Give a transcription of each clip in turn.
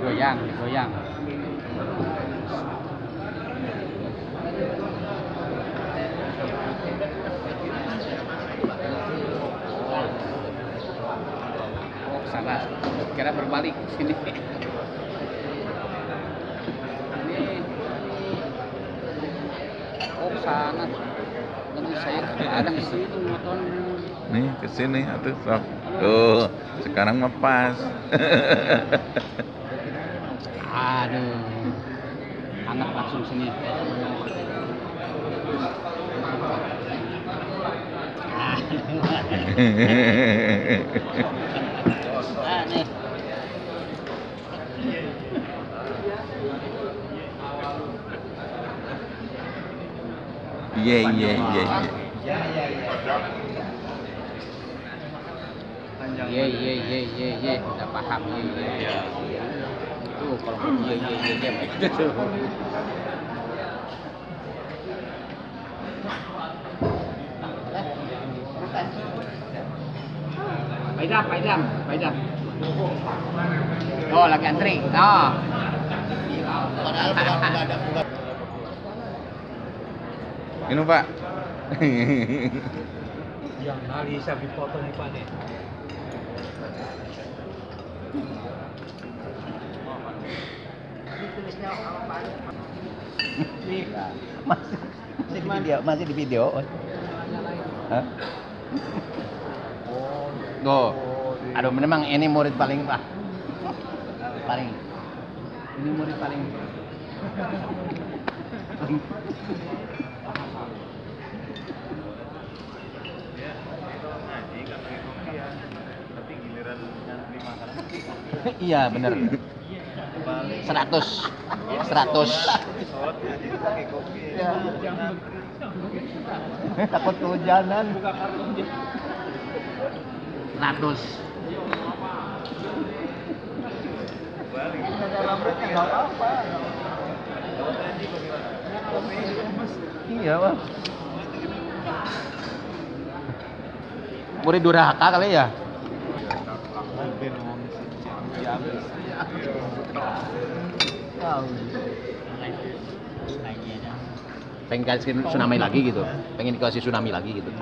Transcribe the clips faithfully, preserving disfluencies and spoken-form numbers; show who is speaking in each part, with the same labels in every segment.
Speaker 1: Goyang, goyang. Oh, sana. Kira berbalik sini. Oh, sana. Nanti saya kadang di sini motornya.
Speaker 2: Nih, ke sini atuh sok. Tuh, sekarang mah pas.
Speaker 1: Aduh. Hangat langsung sini. Ah. Ah, nih.
Speaker 2: Iya, iya, iya, iya.
Speaker 1: Ye ye ye ye ye, udah paham ye ye ye. Tuh kalau ye ye ye ye begitu. Paidam, paidam, paidam. Oh, lagi antri. Oh.
Speaker 2: Ini Pak.
Speaker 3: Yang nali bisa dipoto nih Pak nih.
Speaker 4: masih masih di video masih di video Hah?
Speaker 1: Tuh. Aduh, memang ini murid paling pak. Paling. Ini murid paling. Iya bener. Seratus, seratus.
Speaker 4: Takut kehujanan.
Speaker 1: Seratus.
Speaker 4: Iya Bang.
Speaker 1: Murid durhaka kali ya. Pengen kasih tsunami lagi gitu. Pengen dikasih tsunami lagi gitu.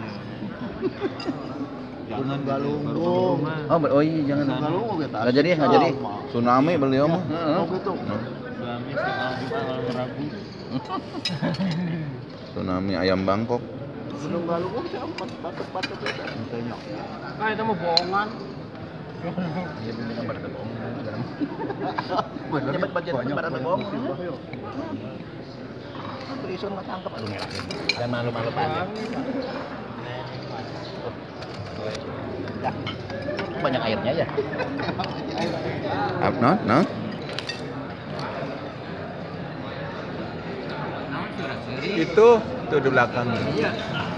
Speaker 4: Dengan galunggung.
Speaker 2: Oh, oh iya jangan.
Speaker 4: Galunggung kita.
Speaker 2: Nggak jadi, nggak jadi. Tsunami beliau mah.
Speaker 4: Oh gitu.
Speaker 2: Tsunami ayam Bangkok.
Speaker 4: Gunung Galunggung siapa? Batuk-batuk itu.
Speaker 1: Nah, itu mau bohongan.
Speaker 2: Iya bener pada bohong.
Speaker 4: Cepat bagian barang bohong. Isun nggak tangkap aduh merah.
Speaker 1: Dan malu-malu aja.
Speaker 4: Ya. Banyak airnya ya.
Speaker 2: Up no, no.
Speaker 3: Itu tuh di belakang.
Speaker 1: Iya.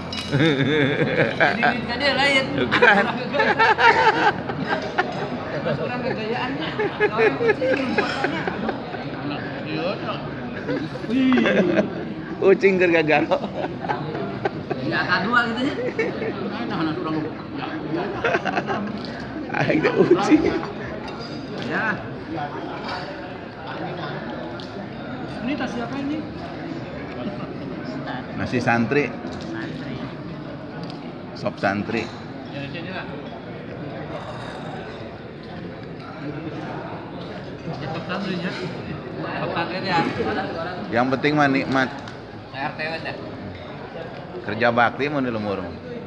Speaker 1: Ini kan dia lain.
Speaker 2: Bukan.
Speaker 1: Orang kegayaannya. Orang kucing
Speaker 2: Kucing gergagaro.
Speaker 1: Ya K dua gitu ya. Nah, nah sudah lu.
Speaker 2: Ada kucing.
Speaker 1: Ya. Ini tas siapa ini?
Speaker 2: Nasi santri. Sop santri. Yang penting mah nikmat.
Speaker 1: R T W dah.
Speaker 2: Kerja bakti mau di lemur.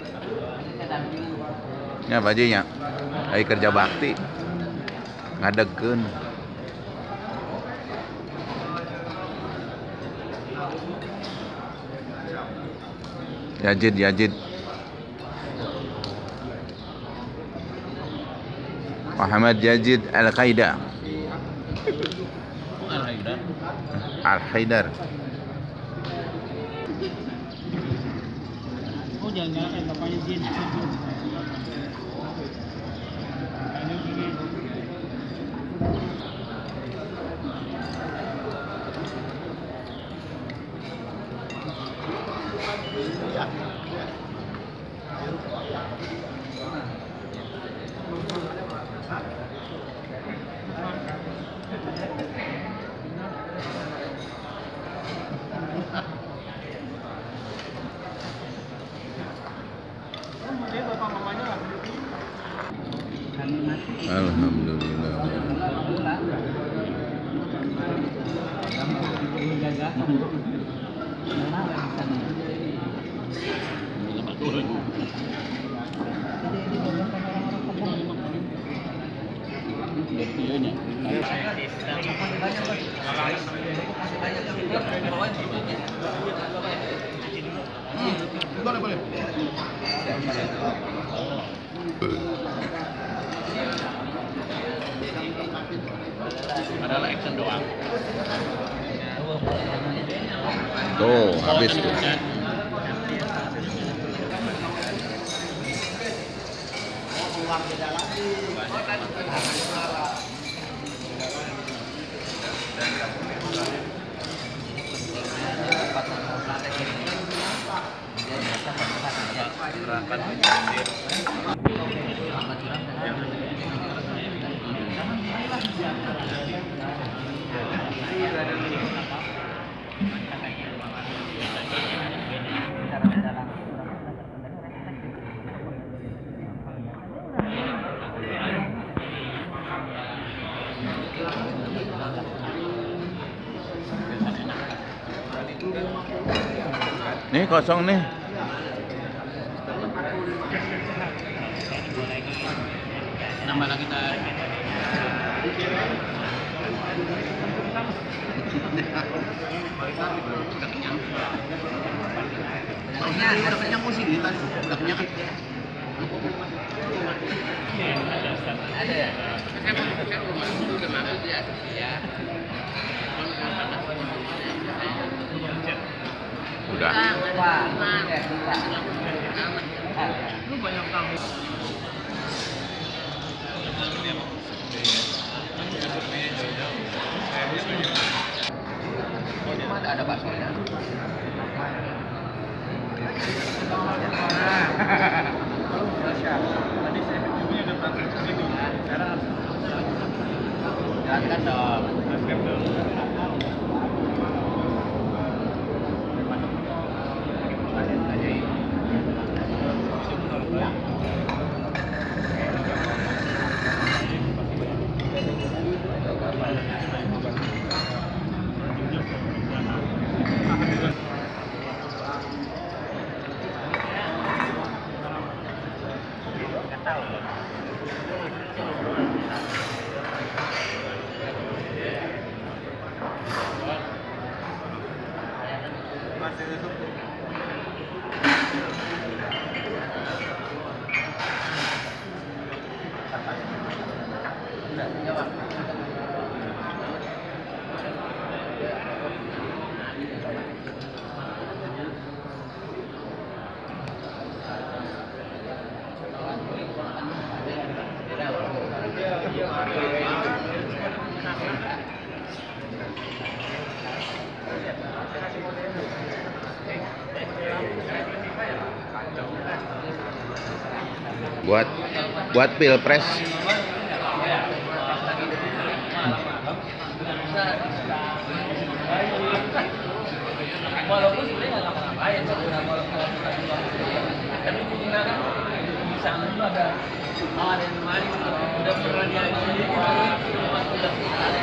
Speaker 2: Ya bajinya. Ai kerja bakti. Ngadegkeun. Yajid, Yajid. Muhammad Yajid Al-Qaeda.
Speaker 1: Al-Haidar.
Speaker 2: Al-Haidar.
Speaker 1: Oh, jangan-jangan kayak bapaknya Jin.
Speaker 4: Ya.
Speaker 1: Boleh, boleh. Adalah action doang.
Speaker 2: Tuh, habis tuh. Nih kosong nih.
Speaker 1: Nambah lagi tar. Soalnya udah kenyang sih di tadi. Udah kenyang kan. Ada ya? Saya mau saya rumah dulu udah masuk ya. Ya.
Speaker 2: Udah.
Speaker 1: Lu banyak kamu. Mana ada baksonya? Jelaskan dong.
Speaker 2: Buat buat pilpres.
Speaker 1: Walaupun sebenarnya nggak ngapa-ngapain, tapi kita kan di sana itu ada ada yang manis, udah pernah dia sendiri, udah